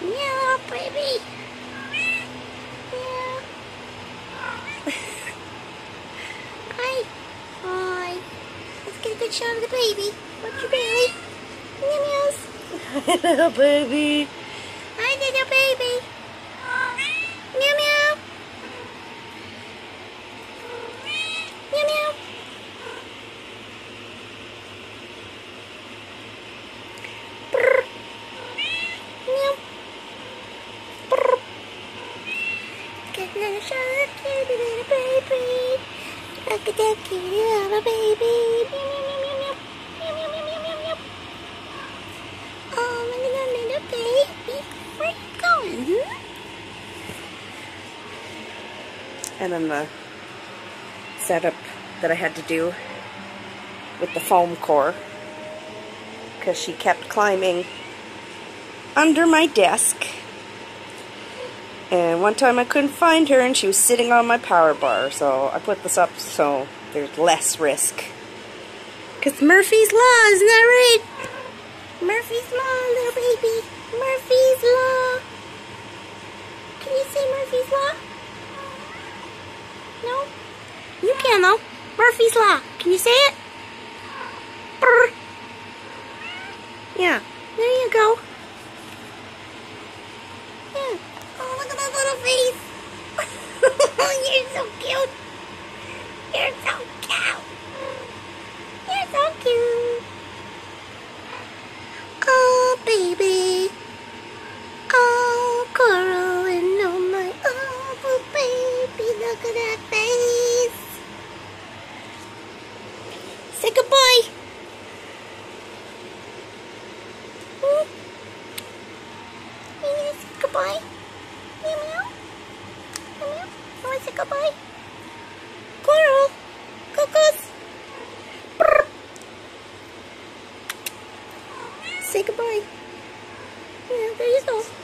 Yeah, baby. Yeah. Hi. Hi. Let's get a good shot of the baby. What's your belly? Meow meows. Little baby. Hi, little baby. Meow meow. Meow meow. Brr. Meow. Brr. Get a little shot of the cute little baby. Look at that cute little baby. Meow meow meow meow meow. Meow meow meow meow meow. Oh, my little baby. Where you going? And then the setup that I had to do with the foam core, because she kept climbing under my desk, and one time I couldn't find her and she was sitting on my power bar, so I put this up so there's less risk. Because Murphy's Law, isn't that right? Murphy's Law, little baby. Murphy's Law. Can you say Murphy's Law? No? You can though. Murphy's Law. Can you say it? Brr. Yeah. There you go. Yeah. Oh, look at that little face. You're so cute. You're so cute. You're so cute. Oh, baby. Oh, Coral and oh my, oh, baby, look at that face. Say goodbye. You gonna say goodbye? Meow meow. Meow meow. You wanna say goodbye? Coral. Cuckoos. Brr. Say goodbye. Yeah, there you go.